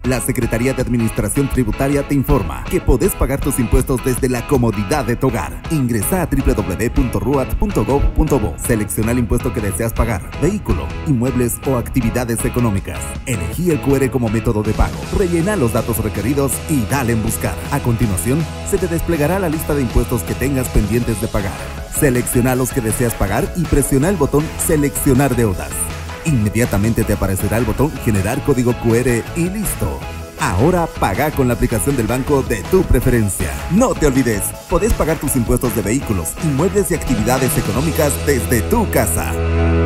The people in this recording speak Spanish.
La Secretaría de Administración Tributaria te informa que podés pagar tus impuestos desde la comodidad de tu hogar. Ingresa a www.ruat.gov.bo. Selecciona el impuesto que deseas pagar, vehículo, inmuebles o actividades económicas. Elegí el QR como método de pago. Rellena los datos requeridos y dale en buscar. A continuación, se te desplegará la lista de impuestos que tengas pendientes de pagar. Selecciona los que deseas pagar y presiona el botón Seleccionar deudas. Inmediatamente te aparecerá el botón Generar código QR y listo. Ahora paga con la aplicación del banco de tu preferencia. No te olvides, podés pagar tus impuestos de vehículos, inmuebles y actividades económicas desde tu casa.